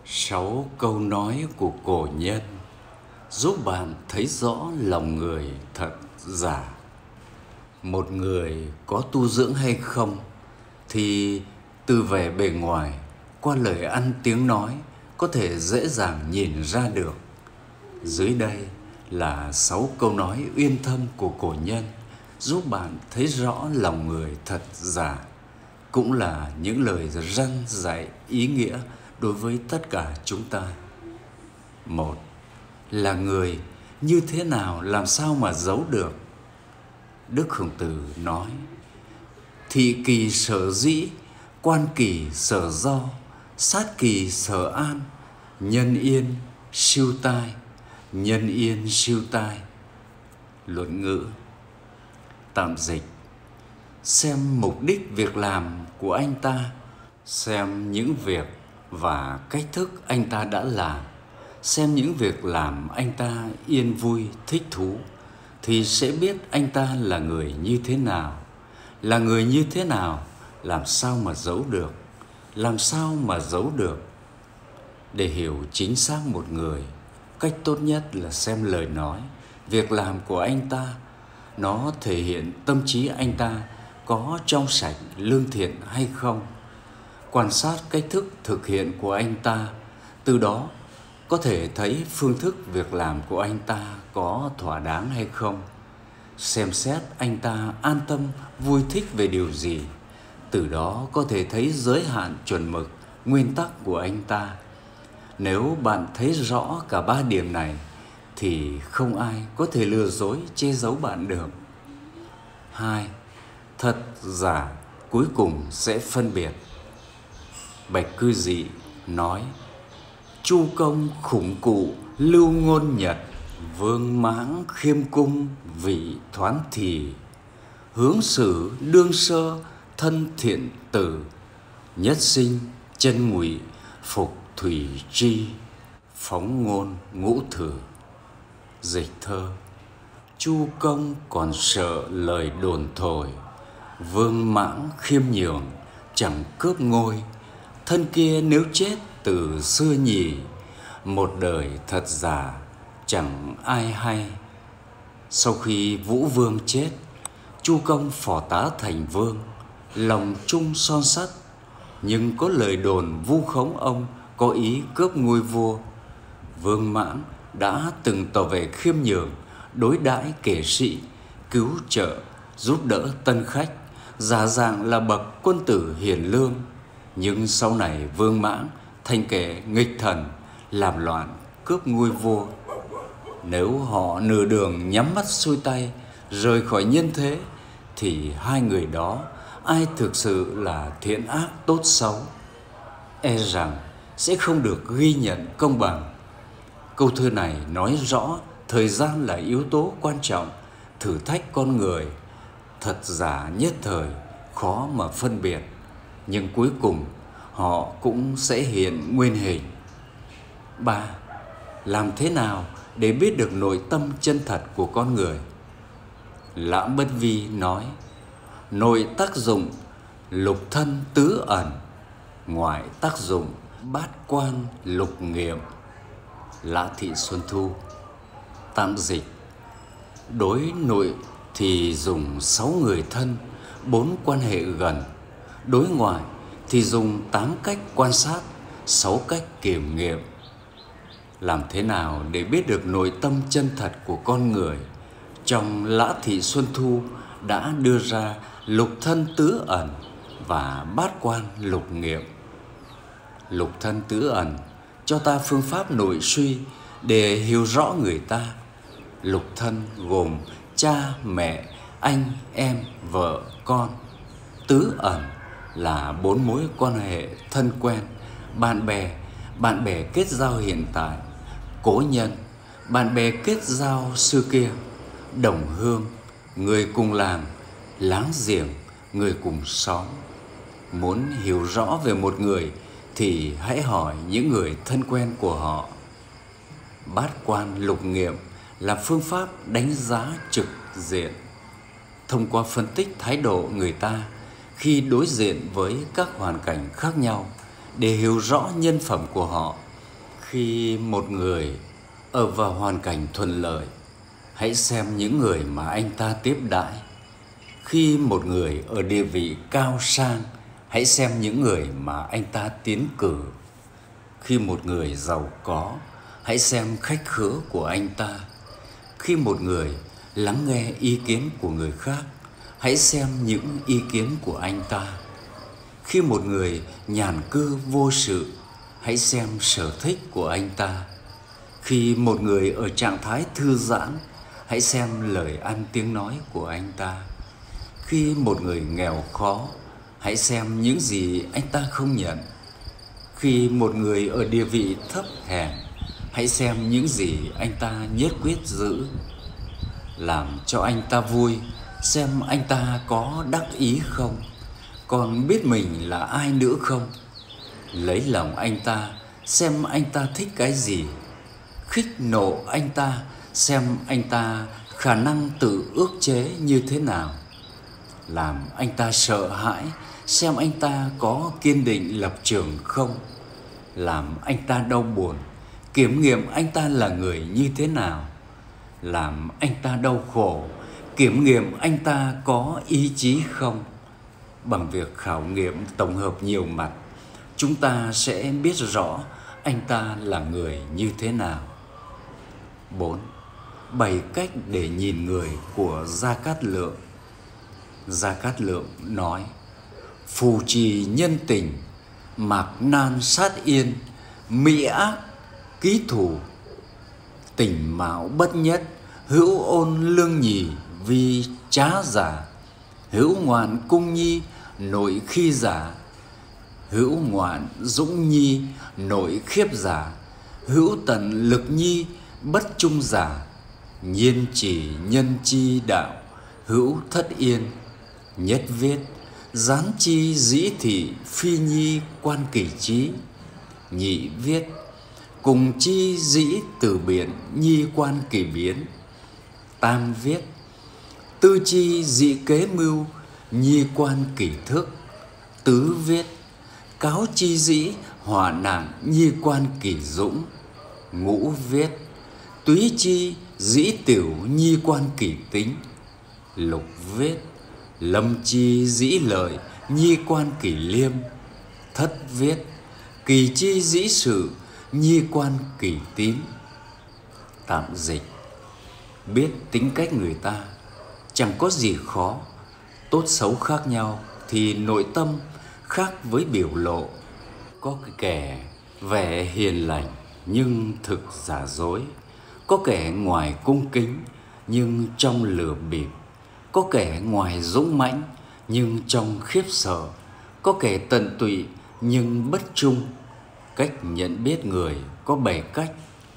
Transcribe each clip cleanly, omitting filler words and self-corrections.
6 câu nói của cổ nhân giúp bạn thấy rõ lòng người thật giả. Một người có tu dưỡng hay không thì từ vẻ bề ngoài, qua lời ăn tiếng nói có thể dễ dàng nhìn ra được. Dưới đây là 6 câu nói uyên thâm của cổ nhân giúp bạn thấy rõ lòng người thật giả, cũng là những lời răn dạy ý nghĩa đối với tất cả chúng ta. 1. Là người như thế nào làm sao mà giấu được? Đức Khổng Tử nói: thị kỳ sở dĩ, quan kỳ sở do, sát kỳ sở an, nhân yên siêu tai, nhân yên siêu tai. Luận ngữ. Tạm dịch: xem mục đích việc làm của anh ta, xem những việc và cách thức anh ta đã làm, xem những việc làm anh ta yên vui, thích thú, thì sẽ biết anh ta là người như thế nào. Là người như thế nào, làm sao mà giấu được? Làm sao mà giấu được? Để hiểu chính xác một người, cách tốt nhất là xem lời nói, việc làm của anh ta. Nó thể hiện tâm trí anh ta có trong sạch, lương thiện hay không. Quan sát cách thức thực hiện của anh ta, từ đó có thể thấy phương thức việc làm của anh ta có thỏa đáng hay không. Xem xét anh ta an tâm, vui thích về điều gì, từ đó có thể thấy giới hạn, chuẩn mực, nguyên tắc của anh ta. Nếu bạn thấy rõ cả 3 điểm này thì không ai có thể lừa dối, che giấu bạn được. 2. Thật giả cuối cùng sẽ phân biệt. Bạch Cư Dị nói: Chu công khủng cụ lưu ngôn nhật, vương mãng khiêm cung vị thoán thì, hướng xử đương sơ thân thiện tử, nhất sinh chân ngụy phục thủy tri, phóng ngôn ngũ thử. Dịch thơ: Chu công còn sợ lời đồn thổi, vương mãng khiêm nhường chẳng cướp ngôi, thân kia nếu chết từ xưa nhỉ, một đời thật giả chẳng ai hay. Sau khi Vũ Vương chết, Chu công phò tá thành vương, lòng trung son sắt, nhưng có lời đồn vu khống ông có ý cướp ngôi vua. Vương Mãng đã từng tỏ vẻ khiêm nhường, đối đãi kẻ sĩ, cứu trợ, giúp đỡ tân khách, giả dạng là bậc quân tử hiền lương. Nhưng sau này Vương Mãng thành kẻ nghịch thần, làm loạn, cướp ngôi vua. Nếu họ nửa đường nhắm mắt xuôi tay, rời khỏi nhân thế, thì hai người đó ai thực sự là thiện ác tốt xấu, e rằng sẽ không được ghi nhận công bằng. Câu thơ này nói rõ thời gian là yếu tố quan trọng, thử thách con người. Thật giả nhất thời khó mà phân biệt, nhưng cuối cùng họ cũng sẽ hiện nguyên hình. 3. Làm thế nào để biết được nội tâm chân thật của con người? Lã Bất Vi nói: nội tác dụng lục thân tứ ẩn, ngoại tác dụng bát quan lục nghiệm. Lã Thị Xuân Thu. Tạm dịch: đối nội thì dùng 6 người thân, 4 quan hệ gần. Đối ngoại thì dùng 8 cách quan sát, 6 cách kiểm nghiệm. Làm thế nào để biết được nội tâm chân thật của con người? Trong Lã Thị Xuân Thu đã đưa ra lục thân tứ ẩn và bát quan lục nghiệm. Lục thân tứ ẩn cho ta phương pháp nội suy để hiểu rõ người ta. Lục thân gồm cha, mẹ, anh, em, vợ, con. Tứ ẩn là 4 mối quan hệ thân quen, bạn bè kết giao hiện tại, cố nhân, bạn bè kết giao xưa kia, đồng hương, người cùng làng, láng giềng, người cùng xóm. Muốn hiểu rõ về một người thì hãy hỏi những người thân quen của họ. Bát quan lục nghiệm là phương pháp đánh giá trực diện, thông qua phân tích thái độ người ta khi đối diện với các hoàn cảnh khác nhau để hiểu rõ nhân phẩm của họ, Khi một người ở vào hoàn cảnh thuận lợi, hãy xem những người mà anh ta tiếp đãi. Khi một người ở địa vị cao sang, hãy xem những người mà anh ta tiến cử. Khi một người giàu có, hãy xem khách khứa của anh ta. Khi một người lắng nghe ý kiến của người khác, hãy xem những ý kiến của anh ta. Khi một người nhàn cư vô sự, hãy xem sở thích của anh ta. Khi một người ở trạng thái thư giãn, hãy xem lời ăn tiếng nói của anh ta. Khi một người nghèo khó, hãy xem những gì anh ta không nhận. Khi một người ở địa vị thấp hèn, hãy xem những gì anh ta nhất quyết giữ. Làm cho anh ta vui, xem anh ta có đắc ý không, còn biết mình là ai nữa không. Lấy lòng anh ta, xem anh ta thích cái gì. Khích nộ anh ta, xem anh ta khả năng tự ước chế như thế nào. Làm anh ta sợ hãi, xem anh ta có kiên định lập trường không. Làm anh ta đau buồn, kiểm nghiệm anh ta là người như thế nào. Làm anh ta đau khổ, kiểm nghiệm anh ta có ý chí không. Bằng việc khảo nghiệm tổng hợp nhiều mặt, chúng ta sẽ biết rõ anh ta là người như thế nào. 4. 7 cách để nhìn người của Gia Cát Lượng. Gia Cát Lượng nói: phù trì nhân tình, mạc nan sát yên, mỹ ác ký thủ. Tình mạo bất nhất, hữu ôn lương nhì, vi trá giả. Hữu ngoạn cung nhi, nội khi giả. Hữu ngoạn dũng nhi, nội khiếp giả. Hữu tận lực nhi, bất trung giả. Nhiên chỉ nhân chi đạo, hữu thất yên. Nhất viết: gián chi dĩ thị, phi nhi quan kỷ trí. Nhị viết: cùng chi dĩ từ biện, nhi quan kỷ biến. Tam viết: tư chi dĩ kế mưu, nhi quan kỷ thức. Tứ viết: cáo chi dĩ hỏa nạn, nhi quan kỷ dũng. Ngũ viết: túy chi dĩ tiểu, nhi quan kỷ tính. Lục viết: lâm chi dĩ lợi, nhi quan kỷ liêm. Thất viết: kỳ chi dĩ sự, nhi quan kỷ tín. Tạm dịch: biết tính cách người ta chẳng có gì khó. Tốt xấu khác nhau thì nội tâm khác với biểu lộ. Có kẻ vẻ hiền lành nhưng thực giả dối. Có kẻ ngoài cung kính nhưng trong lừa bịp. Có kẻ ngoài dũng mãnh nhưng trong khiếp sợ. Có kẻ tận tụy nhưng bất trung. Cách nhận biết người có 7 cách.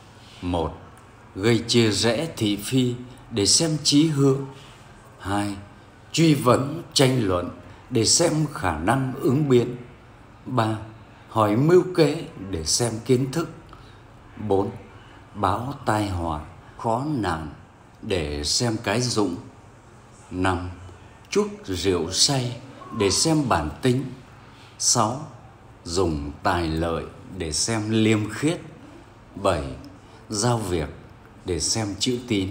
1. Gây chia rẽ thị phi để xem chí hướng. 2. Truy vấn tranh luận để xem khả năng ứng biến. 3. Hỏi mưu kế để xem kiến thức. 4. Báo tai họa, khó nạn để xem cái dụng. 5. Chuốc rượu say để xem bản tính. 6. Dùng tài lợi để xem liêm khiết. 7. Giao việc để xem chữ tín.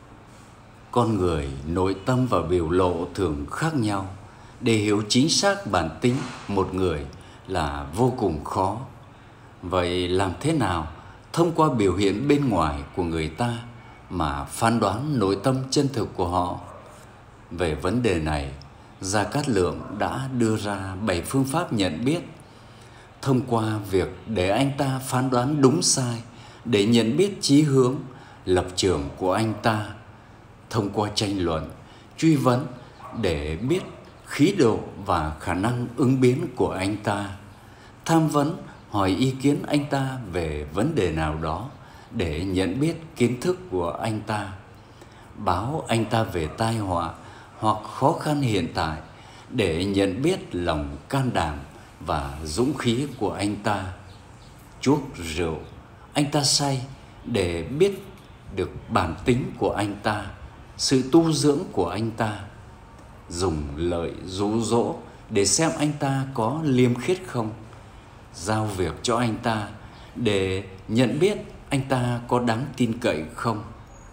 Con người nội tâm và biểu lộ thường khác nhau. Để hiểu chính xác bản tính một người là vô cùng khó. Vậy làm thế nào thông qua biểu hiện bên ngoài của người ta mà phán đoán nội tâm chân thực của họ? Về vấn đề này, Gia Cát Lượng đã đưa ra 7 phương pháp nhận biết. Thông qua việc để anh ta phán đoán đúng sai, để nhận biết chí hướng, lập trường của anh ta. Thông qua tranh luận, truy vấn để biết khí độ và khả năng ứng biến của anh ta. Tham vấn, hỏi ý kiến anh ta về vấn đề nào đó để nhận biết kiến thức của anh ta. Báo anh ta về tai họa hoặc khó khăn hiện tại để nhận biết lòng can đảm và dũng khí của anh ta. Chuốc rượu anh ta say để biết được bản tính của anh ta, sự tu dưỡng của anh ta. Dùng lợi dụ dỗ để xem anh ta có liêm khiết không. Giao việc cho anh ta để nhận biết anh ta có đáng tin cậy không.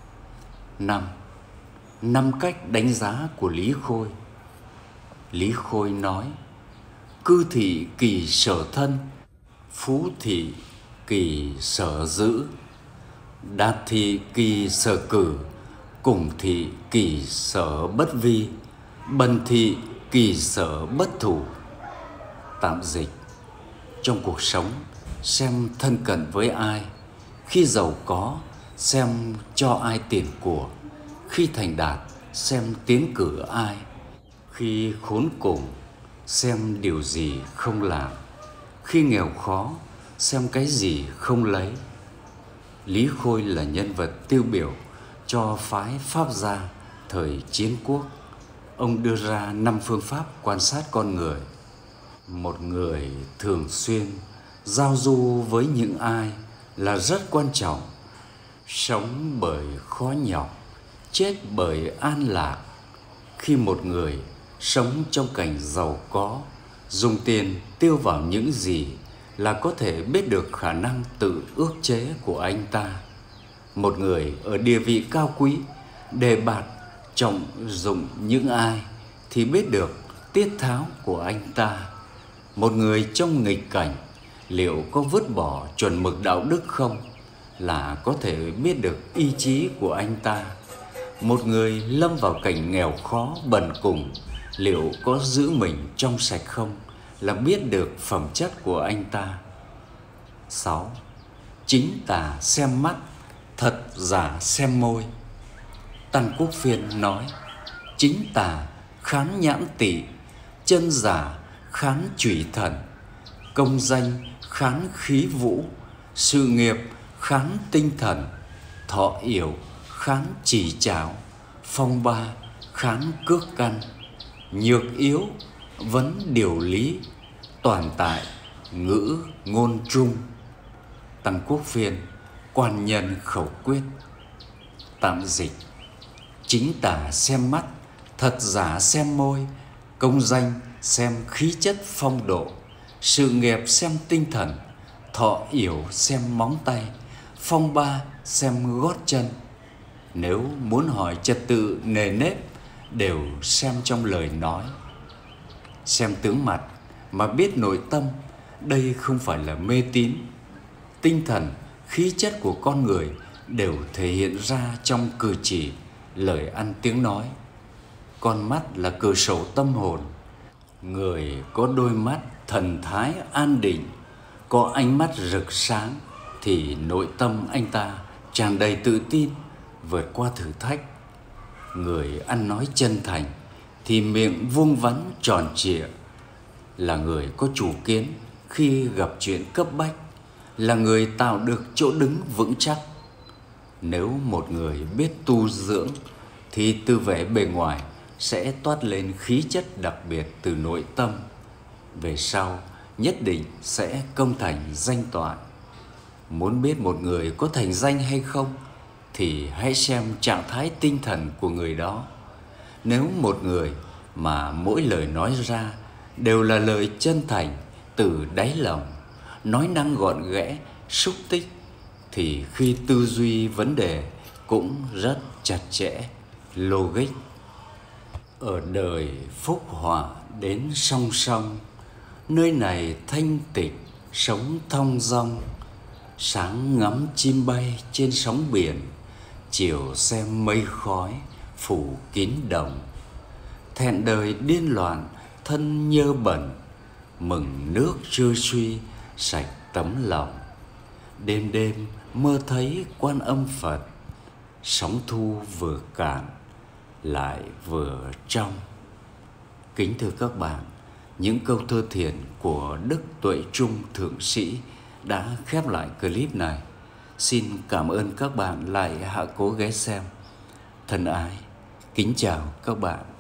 5. 5 cách đánh giá của Lý Khôi. Lý Khôi nói: cư thị kỳ sở thân, phú thị kỳ sở giữ, đạt thị kỳ sở cử, cùng thị kỳ sở bất vi, bần thị kỳ sở bất thủ. Tạm dịch: trong cuộc sống, xem thân cận với ai; khi giàu có, xem cho ai tiền của; khi thành đạt, xem tiến cử ai; khi khốn cùng, xem điều gì không làm; khi nghèo khó, xem cái gì không lấy. Lý Khôi là nhân vật tiêu biểu cho phái Pháp gia thời chiến quốc. Ông đưa ra 5 phương pháp quan sát con người. Một người thường xuyên giao du với những ai là rất quan trọng. Sống bởi khó nhọc, chết bởi an lạc. Khi một người sống trong cảnh giàu có, dùng tiền tiêu vào những gì là có thể biết được khả năng tự ước chế của anh ta. Một người ở địa vị cao quý, đề bạt trọng dụng những ai thì biết được tiết tháo của anh ta. Một người trong nghịch cảnh, liệu có vứt bỏ chuẩn mực đạo đức không là có thể biết được ý chí của anh ta. Một người lâm vào cảnh nghèo khó bần cùng, liệu có giữ mình trong sạch không là biết được phẩm chất của anh ta. 6. Chính tà xem mắt, thật giả xem môi. Tăng Quốc Phiên nói: chính tà khán nhãn tỵ, chân giả khán chủy thần, công danh khán khí vũ, sự nghiệp khán tinh thần, thọ yểu khán chỉ trảo, phong ba khán cước căn, nhược yếu vấn điều lý, toàn tại ngữ ngôn trung. Tăng Quốc Phiên, Quan Nhân Khẩu Quyết. Tạm dịch: chính tà xem mắt, thật giả xem môi, công danh xem khí chất phong độ, sự nghiệp xem tinh thần, thọ yểu xem móng tay, phong ba xem gót chân. Nếu muốn hỏi trật tự nề nếp, đều xem trong lời nói. Xem tướng mặt mà biết nội tâm, đây không phải là mê tín. Tinh thần, khí chất của con người đều thể hiện ra trong cử chỉ, lời ăn tiếng nói. Con mắt là cửa sổ tâm hồn. Người có đôi mắt thần thái an định, có ánh mắt rực sáng, thì nội tâm anh ta tràn đầy tự tin, vượt qua thử thách. Người ăn nói chân thành thì miệng vuông vắn tròn trịa, là người có chủ kiến khi gặp chuyện cấp bách, là người tạo được chỗ đứng vững chắc. Nếu một người biết tu dưỡng thì từ vẻ bề ngoài sẽ toát lên khí chất đặc biệt từ nội tâm. Về sau nhất định sẽ công thành danh toại. Muốn biết một người có thành danh hay không thì hãy xem trạng thái tinh thần của người đó. Nếu một người mà mỗi lời nói ra đều là lời chân thành từ đáy lòng, nói năng gọn ghẽ, xúc tích, thì khi tư duy vấn đề cũng rất chặt chẽ, logic. Ở đời phúc họa đến song song, nơi này thanh tịnh sống thong dong. Sáng ngắm chim bay trên sóng biển, chiều xem mây khói phủ kín đồng. Thẹn đời điên loạn thân nhơ bẩn, mừng nước trưa suy sạch tấm lòng. Đêm đêm mơ thấy Quan Âm Phật, sóng thu vừa cạn lại vừa trong. Kính thưa các bạn, những câu thơ thiền của Đức Tuệ Trung Thượng Sĩ đã khép lại clip này. Xin cảm ơn các bạn lại hạ cố ghé xem. Thân ái, kính chào các bạn.